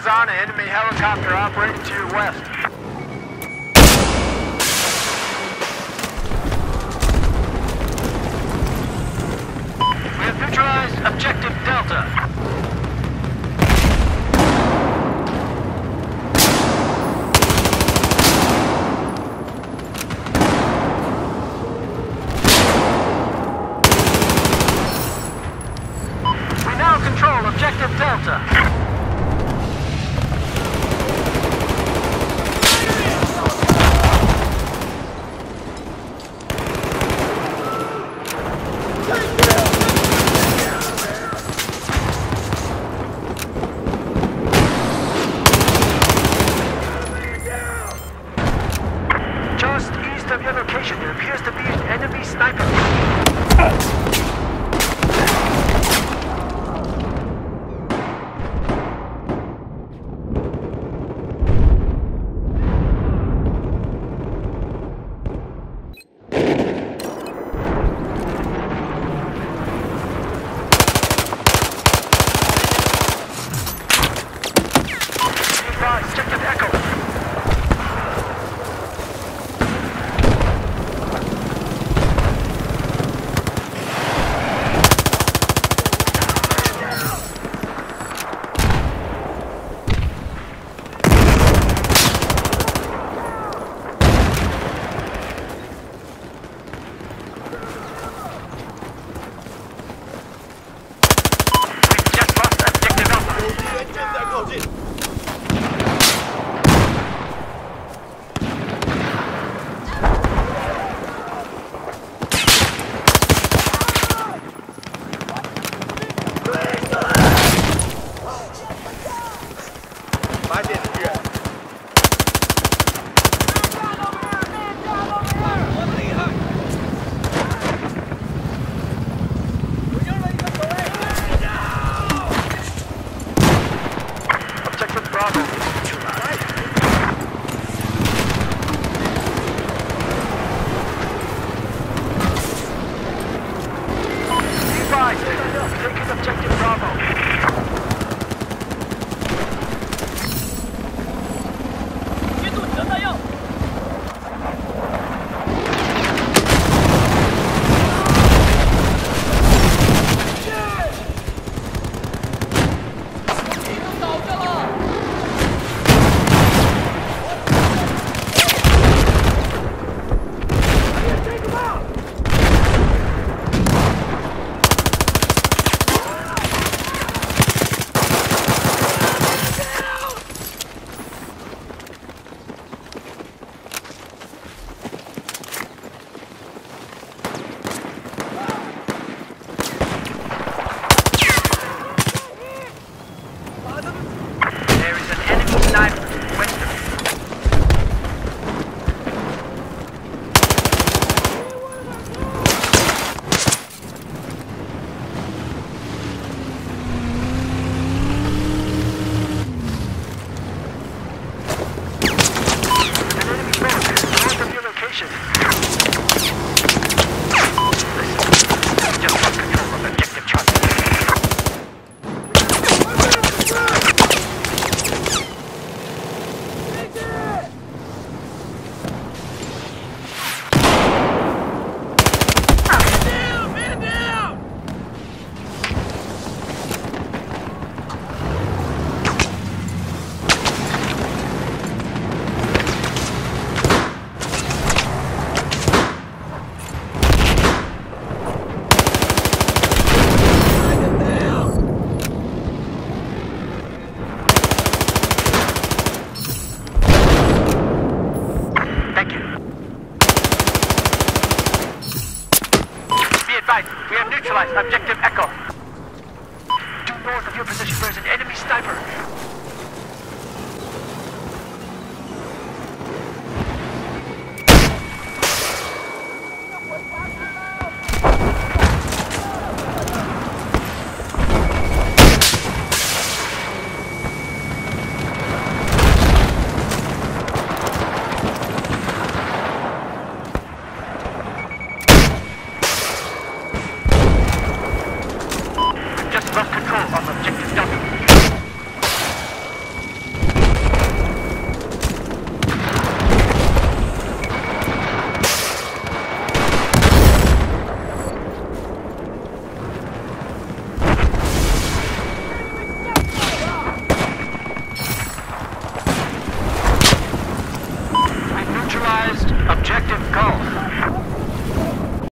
Eyes on an enemy helicopter operating to your west. We have neutralized objective Delta. Control objective Delta. Just east of your location, there appears to be an enemy sniper. Objective Echo. We just lost objective Alpha. Objective Bravo is neutralized. Be advised, taking objective Bravo. We have neutralized objective Echo. Due north of your position, there's an enemy sniper.